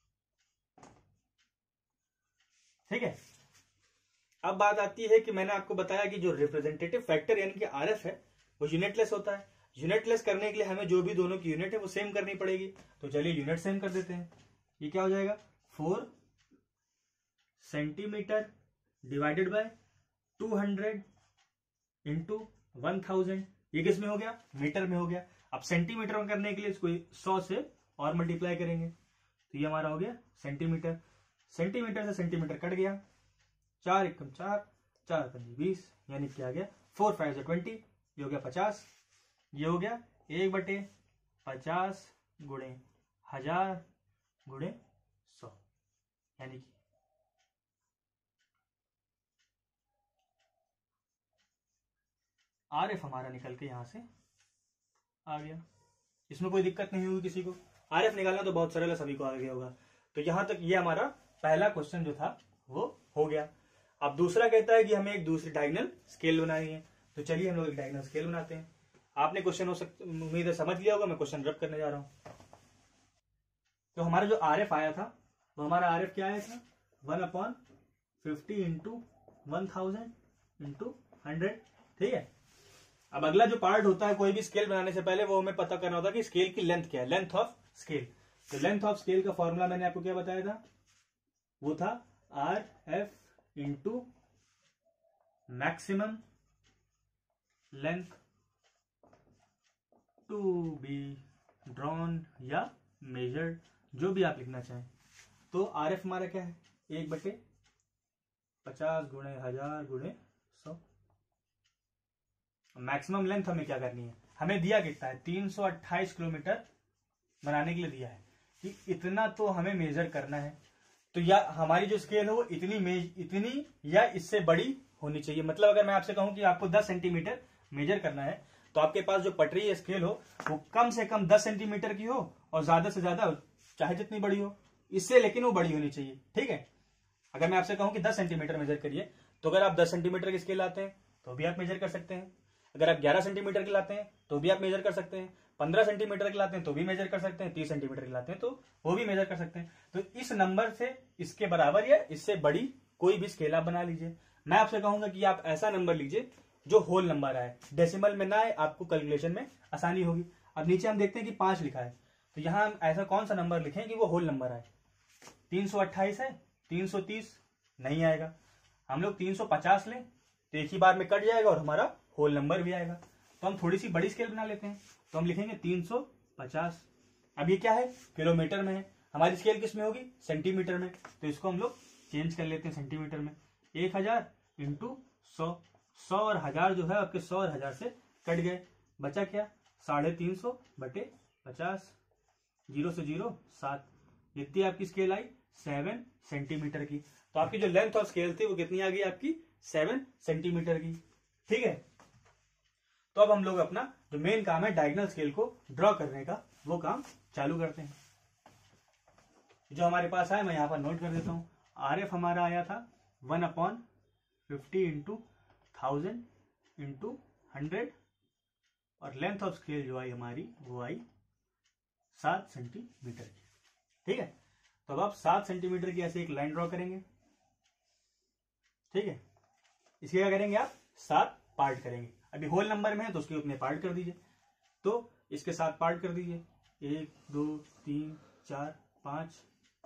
ठीक है, अब बात आती है कि मैंने आपको बताया कि जो रिप्रेजेंटेटिव फैक्टर यानी कि आरएफ है वो यूनिटलेस होता है। यूनिटलेस करने के लिए हमें जो भी दोनों की यूनिट है वो सेम करनी पड़ेगी। तो चलिए यूनिट सेम कर देते हैं। ये क्या हो जाएगा, four centimetre divided by two hundred into one thousand. ये किस में हो गया, मीटर में हो गया। अब सेंटीमीटर में करने के लिए इसको सौ से और मल्टीप्लाई करेंगे तो ये हमारा हो गया सेंटीमीटर। सेंटीमीटर से सेंटीमीटर कट गया, चार एकम चार, चार पंजी बीस, यानी क्या आ गया फोर फाइव से ट्वेंटी, ये हो गया पचास। ये हो गया एक बटे पचास गुणे हजार गुणे सौ, यानी कि आरएफ हमारा निकल के यहां से आ गया। इसमें कोई दिक्कत नहीं होगी किसी को, आरएफ निकालना तो बहुत सरल है, सभी को आ गया होगा। तो यहां तक ये हमारा पहला क्वेश्चन जो था वो हो गया। अब दूसरा कहता है कि हमें एक दूसरी डायगोनल स्केल बनानी है। तो चलिए हम लोग एक डायगोनल स्केल बनाते हैं। आपने क्वेश्चन हो सकता उम्मीद है समझ लिया होगा, मैं क्वेश्चन रब करने जा रहा हूं। तो हमारा जो आरएफ आया था वो हमारा आरएफ क्या आया था, one upon fifty into one thousand into hundred. ठीक है, अब अगला जो पार्ट होता है कोई भी स्केल बनाने से पहले वो हमें पता करना होता है कि स्केल की लेंथ क्या है, लेंथ ऑफ स्केल। तो लेंथ ऑफ स्केल का फॉर्मूला मैंने आपको क्या बताया था, वो था R F into maximum length to be drawn या मेजर्ड, जो भी आप लिखना चाहें। तो आर एफ हमारा क्या है, एक बटे पचास गुणे हजार गुणे सौ। मैक्सिमम लेंथ हमें क्या करनी है, हमें दिया कितना है, तीन सौ अट्ठाईस किलोमीटर बनाने के लिए दिया है कि इतना तो हमें मेजर करना है। तो या हमारी जो स्केल है वो इतनी मेज इतनी या इससे बड़ी होनी चाहिए। मतलब अगर मैं आपसे कहूं कि आपको दस सेंटीमीटर मेजर करना है तो आपके पास जो पटरी या स्केल हो वो कम से कम दस सेंटीमीटर की हो और ज्यादा से ज्यादा चाहे जितनी बड़ी हो इससे, लेकिन वो बड़ी होनी चाहिए। ठीक है, अगर मैं आपसे कहूं कि दस सेंटीमीटर मेजर करिए तो अगर आप दस सेंटीमीटर की स्केल लाते हैं तो भी आप मेजर कर सकते हैं। अगर आप ग्यारह सेंटीमीटर की लाते हैं तो भी आप मेजर कर सकते हैं। पंद्रह सेंटीमीटर की लाते हैं तो भी मेजर कर सकते हैं। तीस सेंटीमीटर की लाते हैं तो वो भी मेजर कर सकते हैं। तो इस नंबर से इसके बराबर या इससे बड़ी कोई भी स्केल आप बना लीजिए। मैं आपसे कहूंगा कि आप ऐसा नंबर लीजिए जो होल नंबर आए, डेसिमल में ना आए, आपको कैलकुलेशन में आसानी होगी। अब नीचे हम देखते हैं कि पांच लिखा है, तो यहां हम ऐसा कौन सा नंबर लिखें कि वो होल नंबर आए। तीन सौ अट्ठाईस है, तीन सौ तीस नहीं आएगा। हम लोग तीन सौ पचास लें तो एक ही बार में कट जाएगा और हमारा होल नंबर भी आएगा। तो हम थोड़ी सी बड़ी स्केल बना लेते हैं, तो हम लिखेंगे तीन सौ पचास। अब ये क्या है, किलोमीटर में है, हमारी स्केल किस में होगी, सेंटीमीटर में। तो इसको हम लोग चेंज कर लेते हैं सेंटीमीटर में। एक हजार इंटू सौ, सौ और हजार जो है आपके सौ और हजार से कट गए, बचा क्या, साढ़े तीन सौ बटे पचास, जीरो से जीरो सात, इतनी आपकी स्केल आई सेवन सेंटीमीटर की। तो आपकी जो लेंथ और स्केल थी वो कितनी आ गई आपकी, सेवन सेंटीमीटर की। ठीक है, तो अब हम लोग अपना जो मेन काम है डायगोनल स्केल को ड्रॉ करने का वो काम चालू करते हैं। जो हमारे पास आया मैं यहां पर नोट कर देता हूं। आर एफ हमारा आया था one upon fifty into thousand into hundred, और लेंथ ऑफ स्केल जो आई हमारी वो आई सात सेंटीमीटर की। ठीक है, तो अब आप सात सेंटीमीटर की ऐसे एक लाइन ड्रॉ करेंगे। ठीक है, इसके क्या करेंगे आप, सात पार्ट करेंगे। अभी होल नंबर में है तो उसके उतने पार्ट कर दीजिए। तो इसके सात पार्ट कर दीजिए, एक दो तीन चार पांच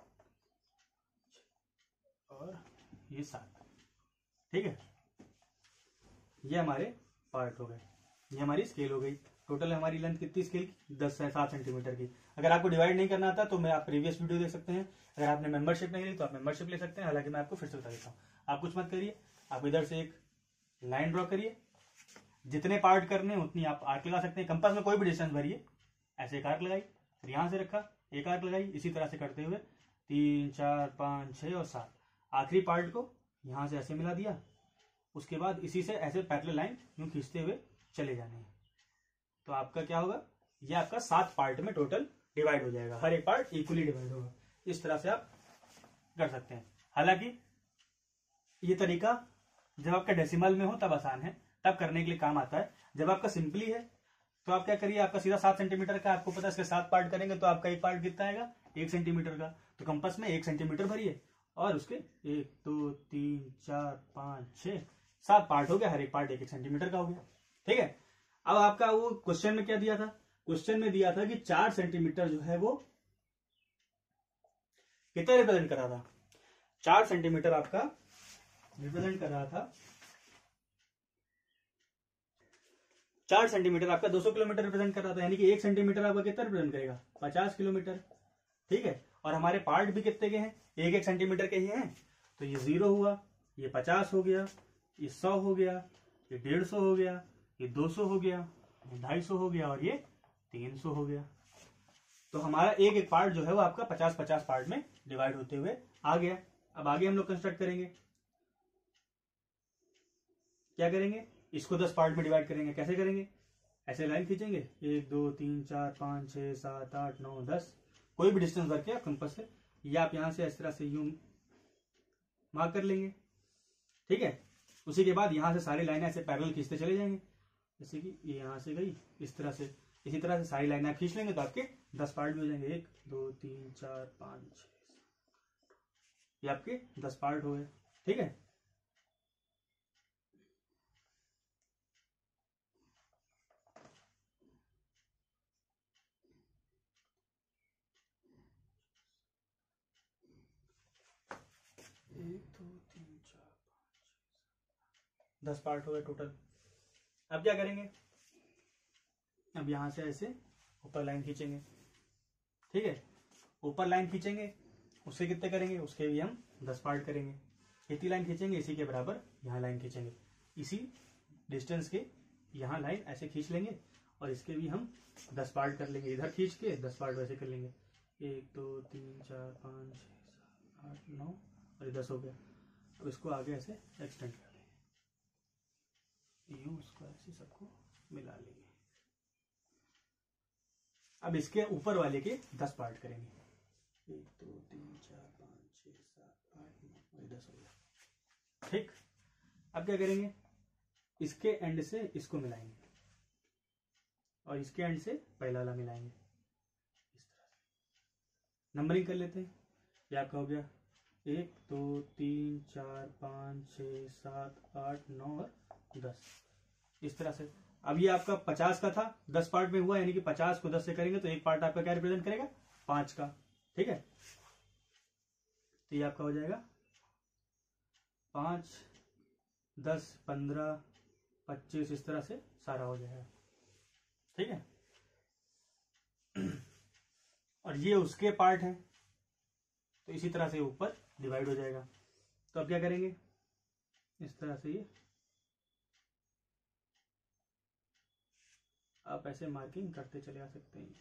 और ये सात। ठीक है, ये हमारे पार्ट हो गए, ये हमारी स्केल हो गई। टोटल हमारी लेंथ कितनी स्केल की, दस से सात सेंटीमीटर की। अगर आपको डिवाइड नहीं करना आता तो मैं आप प्रीवियस वीडियो देख सकते हैं। अगर आपने मेंबरशिप नहीं ली तो आप मेंबरशिप ले सकते हैं। हालांकि मैं आपको फिर से बता देता हूँ, आप कुछ मत करिए, आप इधर से एक लाइन ड्रॉ करिए, जितने पार्ट करने उतनी आप आर्क लगा सकते हैं। कंपास में कोई भी डिस्टेंस भरिए, ऐसे एक आर्क लगाई, फिर यहां से रखा, एक आर्क लगाई, इसी तरह से करते हुए तीन चार पांच छह और सात, आखिरी पार्ट को यहां से ऐसे मिला दिया। उसके बाद इसी से ऐसे पैरेलल लाइन यूं खींचते हुए चले जाने हैं। तो आपका क्या होगा, ये आपका सात पार्ट में टोटल डिवाइड हो जाएगा, हर एक पार्ट इक्वली डिवाइड होगा। इस तरह से आप कर सकते हैं। हालांकि ये तरीका जब आपका डेसिमल में हो तब आसान है, तब करने के लिए काम आता है। जब आपका सिंपली है तो आप क्या करिए, आपका सीधा सात सेंटीमीटर का, आपको पता है इसके सात पार्ट करेंगे तो आपका एक पार्ट कितना आएगा, एक सेंटीमीटर का। तो कंपास में एक सेंटीमीटर भरिए और उसके एक दो तीन चार पांच छह सात पार्ट हो गया, हर एक पार्ट एक एक सेंटीमीटर का हो गया। ठीक है, अब आपका वो क्वेश्चन में क्या दिया था, क्वेश्चन में दिया था कि चार सेंटीमीटर जो है वो कितना रिप्रेजेंट कर रहा था, चार सेंटीमीटर आपका रिप्रेजेंट कर रहा था, चार सेंटीमीटर आपका दो सौ किलोमीटर रिप्रेजेंट कर रहा था। यानी कि एक सेंटीमीटर आपका कितना रिप्रेजेंट करेगा, पचास किलोमीटर। ठीक है, और हमारे पार्ट भी कितने के हैं, एक एक सेंटीमीटर के ही हैं। तो ये जीरो हुआ, ये पचास हो गया, ये सौ हो गया, ये डेढ़ सौ हो गया, ये दो सौ हो गया, ये ढाई सौ हो गया और ये तीन सौ हो गया। तो हमारा एक एक पार्ट जो है वो आपका पचास पचास पार्ट में डिवाइड होते हुए आ गया। अब आगे हम लोग कंस्ट्रक्ट करेंगे, क्या करेंगे, इसको दस पार्ट में डिवाइड करेंगे। कैसे करेंगे, ऐसे लाइन खींचेंगे, एक दो तीन चार पांच छह सात आठ नौ दस, कोई भी डिस्टेंस भर के आप कंपास से, या आप यहां से इस तरह से यूं मार्क कर लेंगे। ठीक है, उसी के बाद यहां से सारी लाइनें ऐसे पैरेलल खींचते चले जाएंगे, जैसे कि ये यहां से गई इस तरह से, इसी तरह से सारी लाइनें खींच लेंगे तो आपके दस पार्ट भी हो जाएंगे। एक दो तीन चार पांच छह, ये आपके दस पार्ट हो गए। ठीक है, एक दो तीन चार पांच दस पार्ट हो गए टोटल। अब क्या करेंगे, अब यहां से ऐसे ऊपर लाइन खींचेंगे। ठीक है। ऊपर लाइन खींचेंगे, उसके कितने करेंगे, उसके भी हम दस पार्ट करेंगे। कितनी लाइन खींचेंगे, इसी के बराबर यहाँ लाइन खींचेंगे, इसी डिस्टेंस के यहाँ लाइन ऐसे खींच लेंगे और इसके भी हम दस पार्ट कर लेंगे, इधर खींच के दस पार्ट वैसे कर लेंगे। एक दो तीन चार पाँच छः सात आठ नौ और दस हो गया। अब इसको आगे ऐसे एक्सटेंड कर देंगे, यूं इसको ऐसे सबको मिला लेंगे। अब इसके ऊपर वाले के दस पार्ट करेंगे, एक दो तीन चार पाँच छः सात आठ नौ और दस हो गया। ठीक, अब क्या करेंगे, इसके एंड से इसको मिलाएंगे और इसके एंड से पहला वाला मिलाएंगे। इस तरह से नंबरिंग कर लेते हैं। ये आपका हो गया एक दो तीन चार पाँच छः सात आठ नौ और दस, इस तरह से। अब ये आपका पचास का था, दस पार्ट में हुआ, यानी कि पचास को दस से करेंगे तो एक पार्ट आपका क्या रिप्रेजेंट करेगा, पांच का। ठीक है, तो ये आपका हो जाएगा पांच दस पंद्रह पच्चीस, इस तरह से सारा हो जाएगा। ठीक है, और ये उसके पार्ट हैं तो इसी तरह से ऊपर डिवाइड हो जाएगा। तो अब क्या करेंगे, इस तरह से ये आप ऐसे मार्किंग करते चले आ सकते हैं।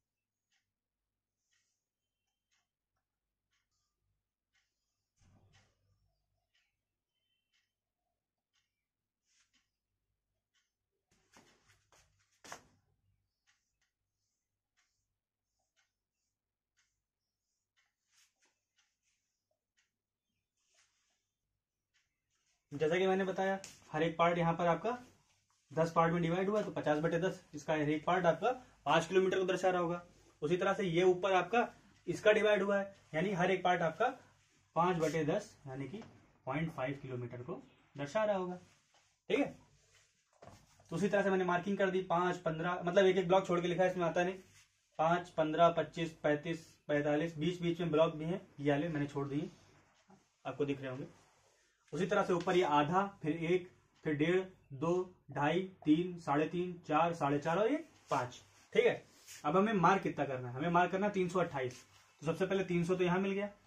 जैसा कि मैंने बताया, हर एक पार्ट यहाँ पर आपका दस पार्ट में डिवाइड हुआ, तो पचास बटे दस, इसका हर एक पार्ट आपका पांच किलोमीटर को दर्शा रहा होगा। उसी तरह से ये ऊपर आपका इसका डिवाइड हुआ है, यानी हर एक पार्ट आपका पांच बटे दस यानी कि पॉइंट फाइव किलोमीटर को दर्शा रहा होगा। ठीक है, तो उसी तरह से मैंने मार्किंग कर दी, पांच पंद्रह, मतलब एक एक ब्लॉक छोड़ के लिखा है, इसमें आता नहीं। पांच पंद्रह पच्चीस पैंतीस पैंतालीस, बीच बीच में ब्लॉक भी है, ये वाले मैंने छोड़ दिए, आपको दिख रहे होंगे। उसी तरह से ऊपर ये आधा, फिर एक, फिर डेढ़, दो, ढाई, तीन, साढ़े तीन, चार, साढ़े चार और ये पांच। ठीक है, अब हमें मार्क कितना करना है, हमें मार्क करना है तीन सौ अट्ठाईस। तो सबसे पहले तीन सौ तो यहां मिल गया।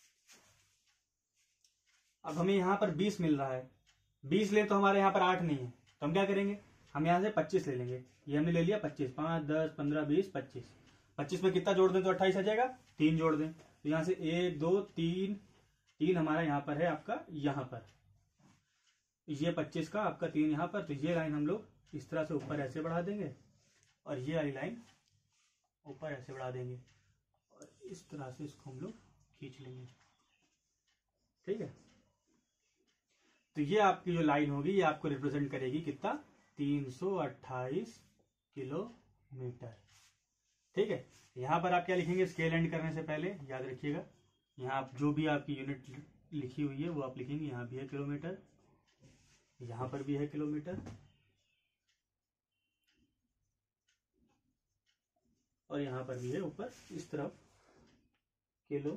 अब हमें यहां पर बीस मिल रहा है, बीस ले तो हमारे यहाँ पर आठ नहीं है, तो हम क्या करेंगे, हम यहां से पच्चीस ले लेंगे। ये हमने ले लिया पच्चीस, पांच दस पंद्रह बीस पच्चीस। पच्चीस में कितना जोड़ दें तो अट्ठाईस आ जाएगा, तीन जोड़ दें तो यहां से एक दो तीन, तीन हमारा यहाँ पर है आपका, यहाँ पर ये पच्चीस का आपका तीन यहाँ पर। तो ये लाइन हम लोग इस तरह से ऊपर ऐसे बढ़ा देंगे और ये वाली लाइन ऊपर ऐसे बढ़ा देंगे और इस तरह से इसको हम लोग खींच लेंगे। ठीक है, तो ये आपकी जो लाइन होगी ये आपको रिप्रेजेंट करेगी कितना, तीन सौ अट्ठाईस किलोमीटर। ठीक है, यहाँ पर आप क्या लिखेंगे, स्केल एंड करने से पहले याद रखिएगा, यहाँ आप जो भी आपकी यूनिट लिखी हुई है वो आप लिखेंगे। यहाँ भी है किलोमीटर, यहाँ पर भी है किलोमीटर और यहाँ पर भी है ऊपर इस तरफ किलोमीटर।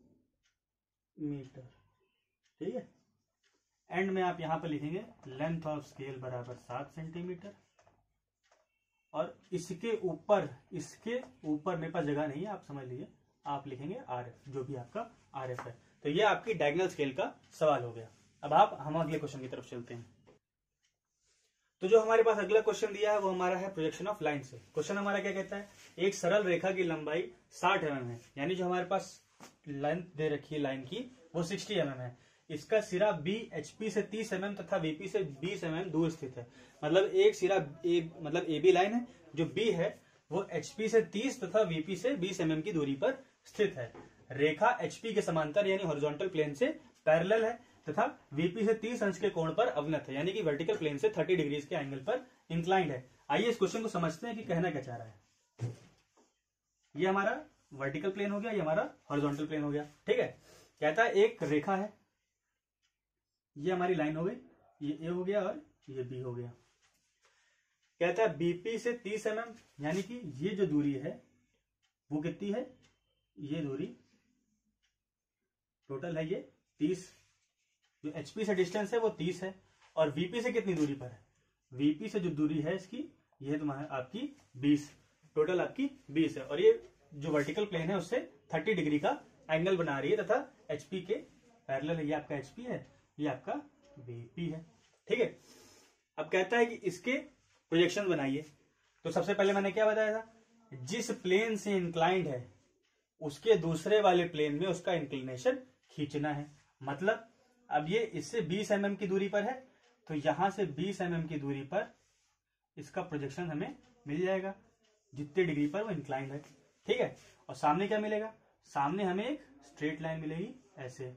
ठीक है, एंड में आप यहाँ पर लिखेंगे लेंथ ऑफ स्केल बराबर सात सेंटीमीटर और इसके ऊपर, इसके ऊपर मेरे पास जगह नहीं है, आप समझ लीजिए, आप लिखेंगे आर एफ, जो भी आपका आर एफ है। तो ये आपकी डायगोनल स्केल का सवाल हो गया। अब आप हम अगले क्वेश्चन की तरफ चलते हैं। तो जो हमारे पास अगला क्वेश्चन दिया है वो हमारा है प्रोजेक्शन ऑफ लाइन से। क्वेश्चन हमारा क्या कहता है, एक सरल रेखा की लंबाई साठ एम एम है, यानी जो हमारे पास लेंथ दे रखी है लाइन की वो साठ एम एम है। इसका सिरा बी एचपी से तीस एम एम तथा वीपी से बीस एम एम दूर स्थित है। मतलब एक सिरा ए, मतलब ए बी लाइन है, जो बी है वो एचपी से तीस तथा वीपी से बीस एम एम की दूरी पर स्थित है। रेखा एचपी के समांतर यानी हॉरिजॉन्टल प्लेन से पैरेलल है तथा वीपी से तीस अंश के कोण पर अवनत है, यानी कि वर्टिकल प्लेन से तीस डिग्रीज के एंगल पर इंक्लाइंड है। आइए इस क्वेश्चन को समझते हैं कि कहना क्या चाह रहा है। ये हमारा वर्टिकल प्लेन हो गया, ये हमारा हॉरिजॉन्टल प्लेन हो गया। ठीक है, कहता है एक रेखा है, ये हमारी लाइन हो गई, ये ए हो गया और ये बी हो गया। कहता है बीपी से तीस एम एम, यानी कि ये जो दूरी है वो कितनी है, ये दूरी टोटल है ये तीस, जो एचपी से डिस्टेंस है वो तीस है और वीपी से कितनी दूरी पर है, वीपी से जो दूरी है इसकी ये तुम्हारा आपकी बीस, टोटल आपकी बीस है। और ये जो वर्टिकल प्लेन है उससे थर्टी डिग्री का एंगल बना रही है तथा एचपी के पैरेलल है। ये आपका एचपी है, ये आपका वीपी है। ठीक है, अब कहता है कि इसके प्रोजेक्शन बनाइए। तो सबसे पहले मैंने क्या बताया था, जिस प्लेन से इंक्लाइंड है उसके दूसरे वाले प्लेन में उसका इंक्लिनेशन खींचना है। मतलब अब ये इससे बीस एम एम की दूरी पर है, तो यहां से बीस एम एम की दूरी पर इसका प्रोजेक्शन हमें मिल जाएगा जितने डिग्री पर वो इंक्लाइंड है। ठीक है, और सामने क्या मिलेगा, सामने हमें एक स्ट्रेट लाइन मिलेगी ऐसे,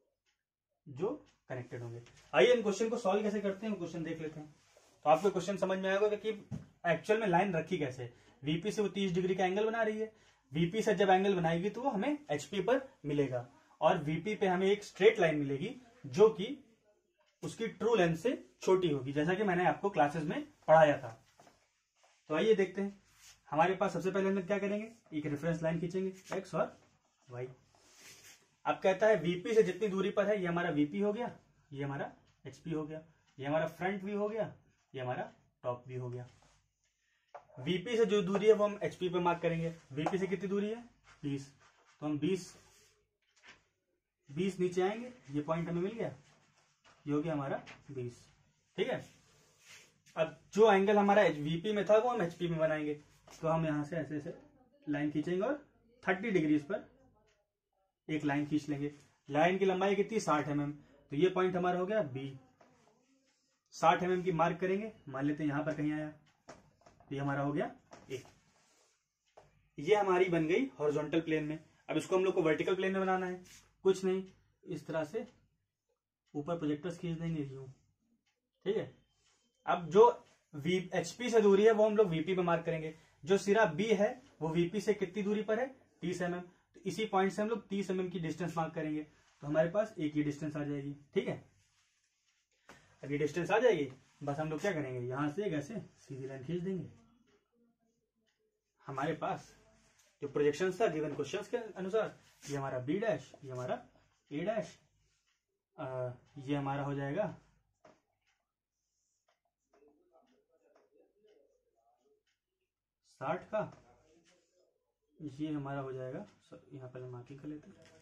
जो कनेक्टेड होंगे। आइए इन क्वेश्चन को सॉल्व कैसे करते हैं, क्वेश्चन देख लेते हैं। तो आपको क्वेश्चन समझ में आएगा कि एक्चुअल में लाइन रखी कैसे। वीपी से वो तीस डिग्री का एंगल बना रही है, वीपी से जब एंगल बनाएगी तो वो हमें एचपी पर मिलेगा, और वीपी पे हमें एक स्ट्रेट लाइन मिलेगी जो कि उसकी ट्रू लेंथ से छोटी होगी, जैसा कि मैंने आपको क्लासेस में पढ़ाया था। तो आइए देखते हैं। हमारे पास सबसे पहले हम क्या करेंगे, एक रेफरेंस लाइन खींचेंगे एक्स और वाई। अब कहता है वीपी से जितनी दूरी पर है, ये हमारा वीपी हो गया, ये हमारा एचपी हो गया, ये हमारा फ्रंट व्यू हो गया, ये हमारा टॉप व्यू हो गया। वीपी से जो दूरी है वो हम एचपी पे मार्क करेंगे। वीपी से कितनी दूरी है, बीस, तो हम बीस बीस नीचे आएंगे, ये पॉइंट हमें मिल गया, ये हो गया हमारा बीस। ठीक है, अब जो एंगल हमारा वीपी में था वो हम एचपी में बनाएंगे। तो हम यहां से ऐसे ऐसे लाइन खींचेंगे और थर्टी डिग्री पर एक लाइन खींच लेंगे। लाइन की लंबाई कितनी, साठ एम एम, तो ये पॉइंट हमारा हो गया बी। साठ एम एम की मार्क करेंगे, मान लेते हैं यहां पर कहीं आया, तो ये हमारा हो गया ए। ये हमारी बन गई हॉरिजॉन्टल प्लेन में। अब इसको हम लोग को वर्टिकल प्लेन में बनाना है। कुछ नहीं, इस तरह से ऊपर प्रोजेक्टर्स खींच देंगे यूं। ठीक है, अब जो वी एचपी से दूरी है वो हम लोग वीपी पे मार्क करेंगे। जो सिरा बी है वो वीपी से कितनी दूरी पर है, तीस एम एम, तो इसी पॉइंट से हम लोग तीस एम एम की डिस्टेंस मार्क करेंगे, तो हमारे पास एक ही डिस्टेंस आ जाएगी। ठीक है, अब ये डिस्टेंस आ जाएगी, बस हम लोग क्या करेंगे, यहां से एक ऐसे सीधी लाइन खींच देंगे। हमारे पास जो प्रोजेक्शन था गिवन क्वेश्चंस के अनुसार, ये हमारा बी डैश, ये हमारा ए डैश, ये हमारा हो जाएगा साठ का, ये हमारा हो जाएगा, यहाँ पर मार्किंग कर लेते हैं,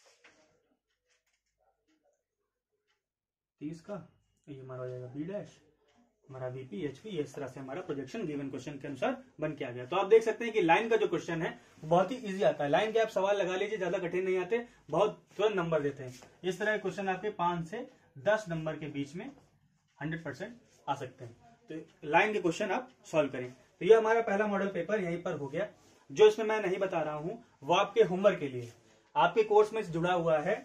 तीस का, ये हमारा हो जाएगा बी डैश, हमारा वीपी एचपी। इस तरह से हमारा प्रोजेक्शन गिवन क्वेश्चन के अनुसार बन के आ गया। तो आप देख सकते हैं कि लाइन का जो क्वेश्चन है बहुत ही इजी आता है। लाइन के आप सवाल लगा लीजिए, ज्यादा कठिन नहीं आते, बहुत तुरंत नंबर देते हैं। इस तरह के क्वेश्चन आपके पांच से दस नंबर के बीच में हंड्रेड परसेंट आ सकते हैं। तो लाइन के क्वेश्चन आप सॉल्व करें। तो ये हमारा पहला मॉडल पेपर यहीं पर हो गया। जो इसमें मैं नहीं बता रहा हूं वो आपके होमवर्क के लिए, आपके कोर्स में जुड़ा हुआ है,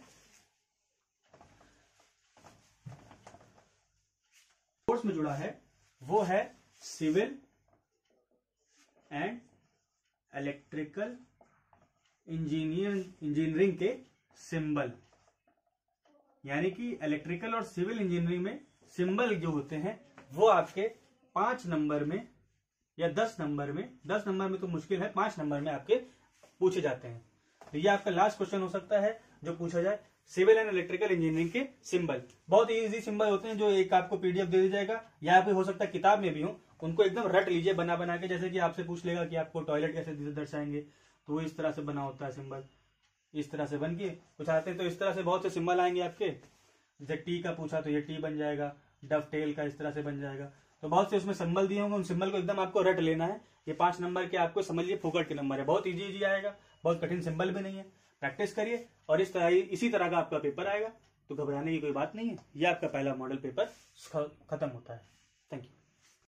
कोर्स में जुड़ा है वो है civil and electrical engineer engineering के सिंबल। यानी कि इलेक्ट्रिकल और सिविल इंजीनियरिंग में सिंबल जो होते हैं वो आपके पांच नंबर में या दस नंबर में, दस नंबर में तो मुश्किल है, पांच नंबर में आपके पूछे जाते हैं। तो ये आपका लास्ट क्वेश्चन हो सकता है जो पूछा जाए, सिविल एंड इलेक्ट्रिकल इंजीनियरिंग के सिंबल। बहुत ही इजी सिंबल होते हैं, जो एक आपको पीडीएफ दे दिया जाएगा या फिर हो सकता है किताब में भी हो, उनको एकदम रट लीजिए बना बना के। जैसे कि आपसे पूछ लेगा कि आपको टॉयलेट कैसे दर्शाएंगे, तो वो इस तरह से बना होता है सिंबल, इस तरह से बन के कुछ आते हैं। तो इस तरह से बहुत से सिंबल आएंगे आपके। जैसे टी का पूछा तो ये टी बन जाएगा, डव टेल का इस तरह से बन जाएगा। तो बहुत से उसमें सिंबल दिए होंगे, उन सिंबल को एकदम आपको रट लेना है। ये पांच नंबर के आपको समझिए फोकट के नंबर है, बहुत इजी इजी आएगा, बहुत कठिन सिंबल भी नहीं है। प्रैक्टिस करिए और इस तरह इसी तरह का आपका पेपर आएगा, तो घबराने की कोई बात नहीं है। ये आपका पहला मॉडल पेपर खत्म होता है।